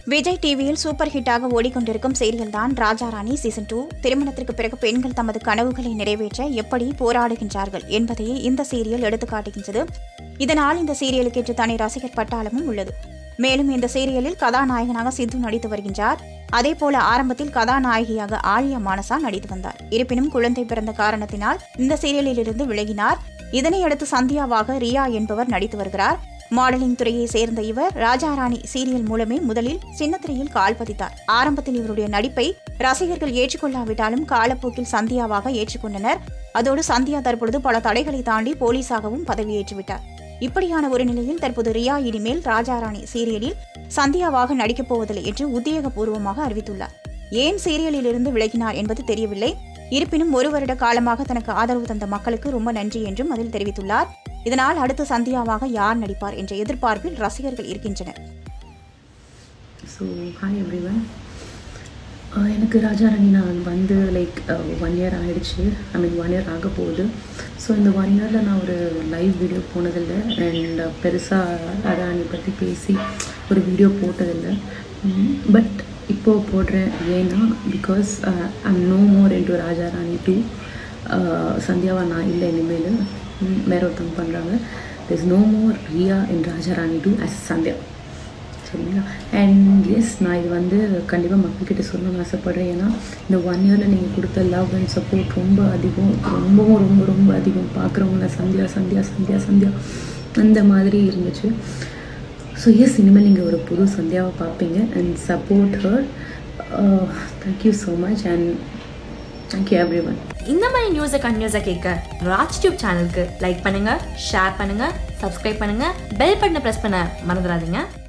விஜய் டிவியில் சூப்பர் ஹிட்டாக ஓடிக்கொண்டிருக்கும் சீரியல் தான் ராஜா ராணி சீசன் 2. திருமணத்திற்கு பிறகு பெண்கள் தமது கனவுகளை நிறைவேற்ற எப்படி போராடுகின்றார்கள் என்பதையே இந்த சீரியல் எடுத்துக்காட்டுகின்றது. இதனால் இந்த சீரியலுக்கு ஏற்ற தனி ரசிகர் பட்டாளமும் உள்ளது. மேலும் இந்த சீரியலில் கதாநாயகனாக சித்து நடித்து வருகின்றார். அதேபோல ஆரம்பத்தில் கதாநாயகியாக ஆலியா மானசா நடித்து வந்தார். இருப்பினும் குழந்தை பிறந்த காரணத்தினால் இந்த சீரியலிலிருந்து விலகினார். இதனையடுத்து சந்தியாவாக ரியா என்பவர் நடித்து வருகிறார். மாடலிங் துறையை சேர்ந்த இவர் ராஜா ராணி சீரியல் மூலமே முதலில் சின்னத்திரையில் கால் பதித்தார். ஆரம்பத்தில் இவருடைய நடிப்பை ரசிகர்கள் ஏற்றுக்கொள்ளாவிட்டாலும் காலப்போக்கில் சந்தியாவாக ஏற்றுக்கொண்டனர். அதோடு சந்தியா தற்பொழுது பல தடைகளை தாண்டி போலீஸாகவும் பதவியேற்றுவிட்டார். இப்படியான ஒரு நிலையில் தற்போது ரியா இனிமேல் ராஜா ராணி சீரியலில் சந்தியாவாக நடிக்கப் போவதில்லை என்று உத்தியோகபூர்வமாக அறிவித்துள்ளார். ஏன் சீரியலில் இருந்து விலகினார் என்பது தெரியவில்லை. இருப்பினும் 1 வருட காலமாக தனக்கு ஆதரவு தந்த மக்களுக்கு ரொம்ப நன்றி என்றும் அதில் தெரிவித்துள்ளார். இதனால் அடுத்து சந்தியாவாக யார் நடிப்பார் என்ற எதிர்பார்ப்பில் ரசிகர்கள் இருக்கின்றனர். So hi everyone. எனக்கு ராஜா ராணி நான் வந்து லைக் 1 இயர் ஆகிடுச்சு. 1 இயர் ஆக போகுது. ஸோ இந்த 1 இயரில் நான் ஒரு லைவ் வீடியோ போனதில்லை அண்ட் பெருசாக ராணி பற்றி பேசி ஒரு வீடியோ போட்டதில்லை. பட் இப்போது போடுறேன். ஏன்னா because I'm no more into Raja Rani 2. சந்தியாவா நான் இல்லை, இனிமேல் வேற ஒருத்தவங்க பண்ணுறாங்க. there's no more ரியா இன் ராஜா ராணி 2 as சந்தியா. சரிங்களா? அண்ட் எஸ், நான் இது வந்து கண்டிப்பாக மக்கள்கிட்ட சொல்லணும்னு ஆசைப்பட்றேன். ஏன்னா இந்த 1 இயரில் நீங்கள் கொடுத்த லவ் அண்ட் சப்போர்ட் ரொம்ப அதிகம், ரொம்பவும் ரொம்ப ரொம்ப அதிகம். பார்க்குறவங்கள சந்தியா சந்தியா சந்தியா சந்தியா அந்த மாதிரி இருந்துச்சு. ஸோ எஸ், இனிமேல் நீங்கள் ஒரு புது சந்தியாவை பார்ப்பீங்க and support her. Thank you so much and thank you everyone. இந்த மாதிரி நியூஸை கண்டினியூஸாக கேட்க ராஜ் டியூப் சேனலுக்கு லைக் பண்ணுங்க, ஷேர் பண்ணுங்க, சப்ஸ்கிரைப் பண்ணுங்க, பெல் பட்டனை ப்ரெஸ் பண்ண மறந்துடாதீங்க.